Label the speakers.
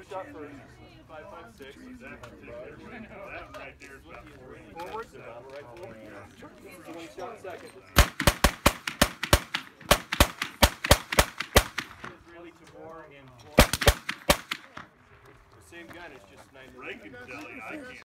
Speaker 1: Who shot first?
Speaker 2: 5.56. That right there is about
Speaker 1: Forward? Right forward? This is the one shot second. Really Tabor and the same gun, it's just 9.
Speaker 2: Reagan Jelly, I can't.